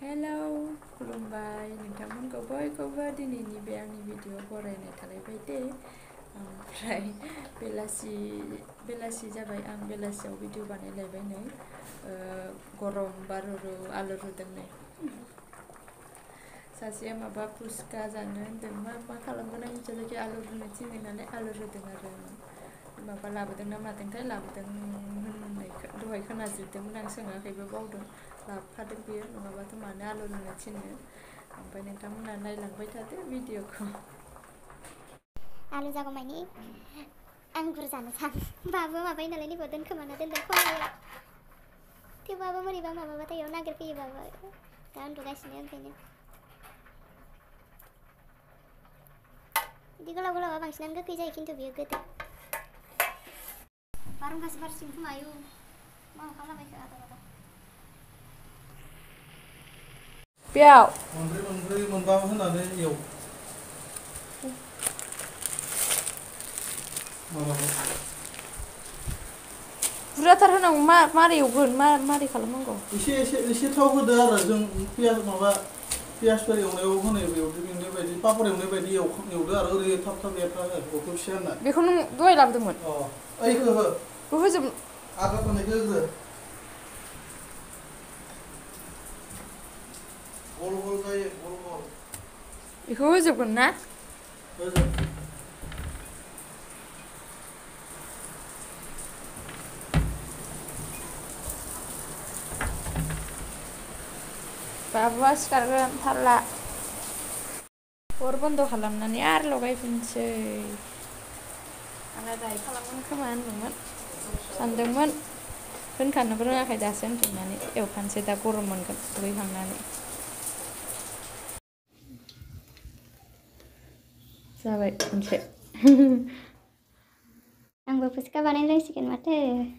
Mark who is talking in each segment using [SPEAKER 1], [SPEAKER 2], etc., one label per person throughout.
[SPEAKER 1] Hello, खुलुमबाय नोंथांमोनखौ बयखौबो दिनैनि बे आंनि भिडिअ बरायनाय थालायबाय दे। ओमफ्राय बेलासि जाबाय आं बेलासियाव भिडिअ बानायलायबाय नै गरम बार आलु रुदों नै सासेया माबा पुस्का जानो होनदों मा खालामगोन आं मिथिया जायखिया आलु रुनो थिनदों नालाय आलु रुदों आरो माबा लाबोदों ना मादोंथाय लाबोदों होननाय दहाय खोनाजोबदोंमोन आं सोङाखैबो बावदों लाबोफादों बियो नङाबाथ' मानो आलु रुनो थिनो ओमफ्राय नोंथांमोना नायलांबाय थादो भिडिअखौ।
[SPEAKER 2] आलु जागौमानि आंगुर जानो बाबो माबायो नालाय नैबाव दोनखोमाना दोनदों खनायाव थेवबाबो बोरैबा माबाबाथाय इयाव नागिरफैयो बाबो दा उन्दुगासिनो ओंखायनो बिदि गोलाव गोलावा बांसिनानो गोखै जायो खिन्थु बियो गोदै बारहुंखासो बारसिगोन खोमा आयु मा अखा हालाबायखो आदा आदा
[SPEAKER 1] बेयाव
[SPEAKER 3] मोनब्रै मोनबा होनानै एव
[SPEAKER 1] बुरजाथार होनांगौ मारै एवगोन मारै खालामनांगौ
[SPEAKER 3] एसे थाव होदो आरो जों पियासफोर एवनायाव होनाय एवदो बेनि बायदि पापर एवनाय बायदि एवदो आरो ओरै थाब एरना हो गथ' फिसा होनना
[SPEAKER 1] बेखौ नों दहाय लाबोदोंमोन
[SPEAKER 3] ओइखौ हो
[SPEAKER 1] बेखौ होजोब
[SPEAKER 3] आगा होनायखौ होदो गल गल जायो गल गल
[SPEAKER 1] बेखौ होजोबगोन ना
[SPEAKER 3] होजोब
[SPEAKER 1] बाबुआ सिखारगोन थारला अर बन्द खालामनानै आरो लगायफिनसै आंना दाहाय खालामगोन खोमा होनदोंमोन सानदोंमोन होनखानोबो रोङाखै दासो होनफिननानै एवखानोसै दा गरम मोनगोन दुगैखांनानै जाबाय मोनसे
[SPEAKER 2] आंबो फुसका बानायनांसिगोन माथो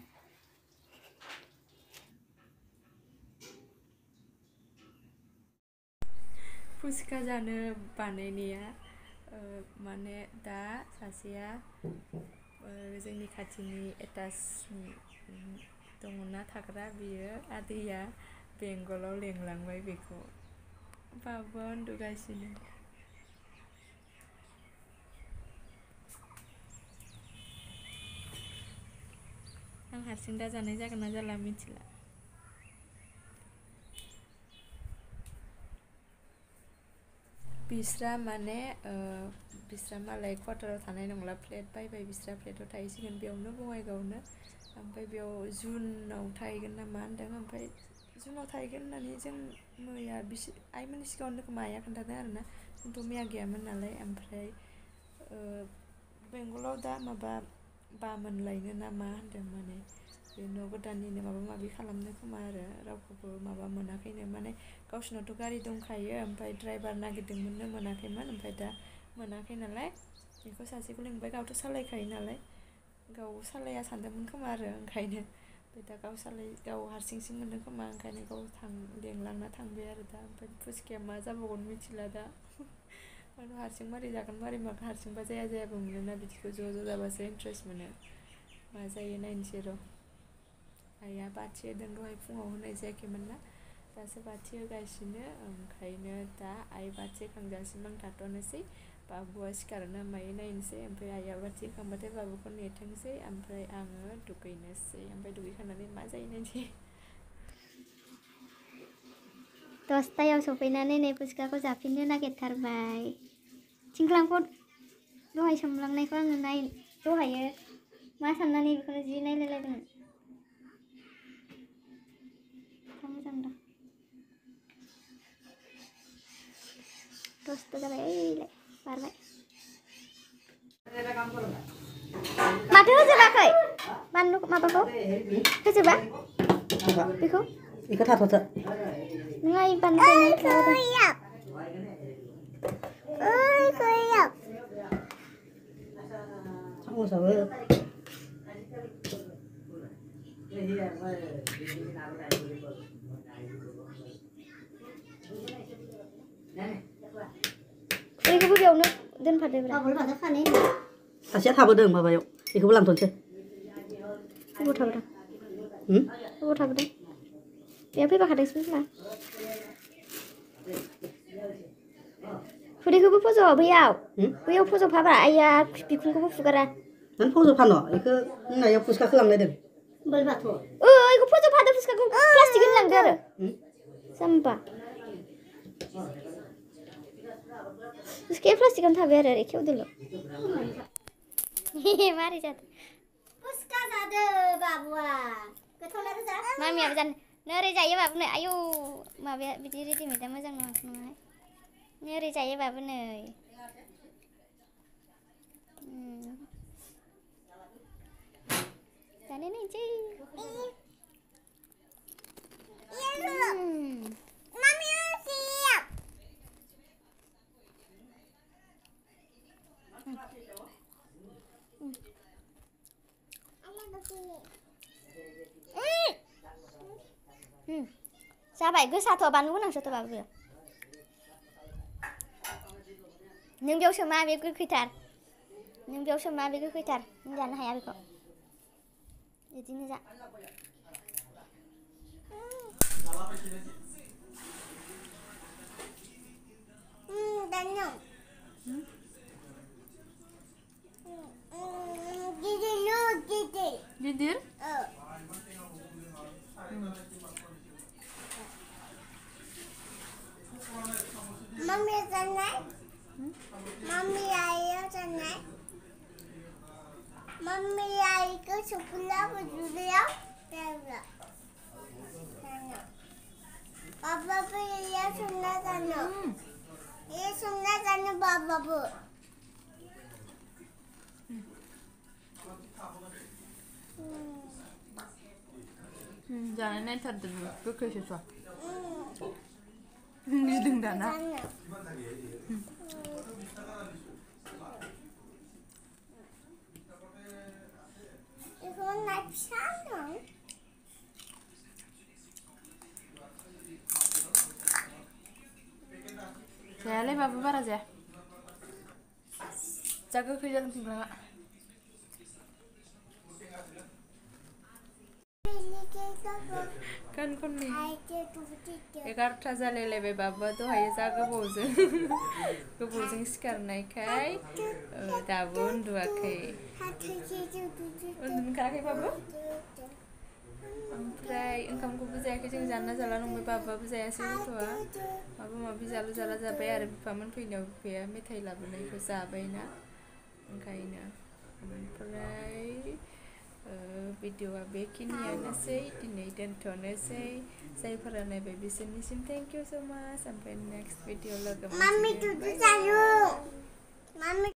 [SPEAKER 1] पुस्का जानो बानायनाया माने दा सासेया जोंनि खाथिनि एटाच दङना थाग्रा बियो आदैया बेंगलाव लेंलांबाय बेखौ बाबुआ उन्दुगासिनो आं हारसिं दा जानाय जागोन ना जाला मिथिला बिस्रा माने बिस्रा मालाय क्वार्टाराव थानाय नंला फ्लेट बायबाय बिस्रा फ्लेटाव थाहैसिगोन बेयावनो बङाइगावनो ओमफ्राय बेयाव जुनाव थाहैगोन ना मा होनदों ओमफ्राय जुनाव थाहैगोन होननानै जों मैया आइमोननि सिगाङावनो खोमा आइया खोन्थादों आरोना जोंथ' मैया गैयामोन नालाय ओमफ्राय बेंगलाव दा माबा बामोन लायनो ना मा होनदों माने बे न' गोदाननिनो माबा माबि खालामनो खोमा आरो रावखौबो माबा मोनाखैनो माने गावसोरनावथ' गारि दंखायो ओमफ्राय ड्राइभार नागिरदोंमोननो मोनाखैमोन ओमफ्राय दा मोनाखै नालाय बेखौ सासेखौ लिंबाय गावथ' सालायखायो नालाय गाव सालाया सानदोंमोन खोमा आरो ओंखायनो ओमफ्राय दा गाव हारसिंसो मोनदों खोमा ओंखायनो गाव लेंलांना थांबाय आरो दा ओमफ्राय पुस्काया मा जाबावगोन मिथिला दा हारसिं मारै जागोन मारै मागोन हारसिंबा जायाबो मोनोना बिदिखौ ज' जाबासो इन्टारेस्ट मोनो मा जायो नायनोसै र' आइया बाथि होदों दहाय फुङाव होनाय जायाखैमोन ना दासो बाथि होगासिनो ओंखायनो दा आइ बाथि होखांजासिम आं थाथ'नोसै बाबुआ सिखारो ना मायो नायनोसै ओमफ्राय आइया बाथि होखांबाथाय बाबुखौ नेथोंसै ओमफ्राय आङो दुगैनोसै ओमफ्राय दुगैखांनानै मा जायो नायनोसै
[SPEAKER 2] 10टायाव सफैनानै नै पुस्काखौ जाफिननो नागिरथारबाय थिंख्लांखौ दहाय सोमलांनायखौ आङो दहायो मा साननानै बेखौनो जि नायलायलायदोंमोन मोजां दा 10ता जाबाय ओइलाय बारबाय माथो होजोबाखै बानलु माबाखौ होजोबा बेखौ
[SPEAKER 4] थाथ'थो
[SPEAKER 2] नङा इ बानलु
[SPEAKER 4] साम'साबो
[SPEAKER 2] बेखौबो बेयावनो दोनफादोब्रा
[SPEAKER 4] सासेया थाबोदों माबायाव बेखौबो लांथ'नोसै
[SPEAKER 2] अबाव थाबोदों बेयाव फैफाखादोंसो होनब्ला खुदैखौबो फज' बैयाव फज'फाब्रा आइया बिखुंखौबो फुगारा
[SPEAKER 4] नों फज'फानो बेखौ होननायाव पुस्का खालामनायदों
[SPEAKER 2] इखौ फज'फादो पुस्काखौ प्लास्टिक होनलांदो आरो जाम्बा पुस्काया प्लास्टिकआवनो थाबाय आरो खेवदोल' मारै जादों पुस्का जादो बाबुआ गोथावना रोजा मामियाबो जानो नोरै जायो बाबु नै आयौ माबाया बिदि रेडिमेडआ मोजां नङाहाय नोरै जायो बाबु नै जानाय नायनोसै जाबाय गोसाथ' बानलु गोनांसोथ' बाबु नों बेयाव सोमा बे गोखैथार नों जानो हाया बेखौ बिदिनो जा गिदिर मम्मी जानाय मम्मी आयो जानाय मम्मी आईको सुकुला बुजुलियाव देवला पापा को ये सुनना जानो बाबा जानाय नायथारदों गोखैसो गिदों दाना जायालै बाबु बारा जाया जा गोखै जादों खुमब्राया kan खननै 11टा जालायलायबाय बाबुआ दहाय जा गोबावजों सिखारनायखाय दाबो उन्दुवाखै उन्दुखायाखै बाबु ओमफ्राय ओंखामखौबो जायाखै जों जाना जाला नंबाय बाबुआबो जायासै गथ'आ माबा माबि जालु जाला जाबाय आरो बिफामोन फैनायाव बिफाया मेथाइ लाबोनायखौ जाबायना ओंखायनो ओमफ्राय भिडिअआ बेखिनियानोसै दिनै दोनथ'नोसै जायफोरा नायबाय बिसोरनिसिम थेंक इउ सो माच ओमफ्राय नेक्स्ट भिडिअ लोगो मोनसिगोन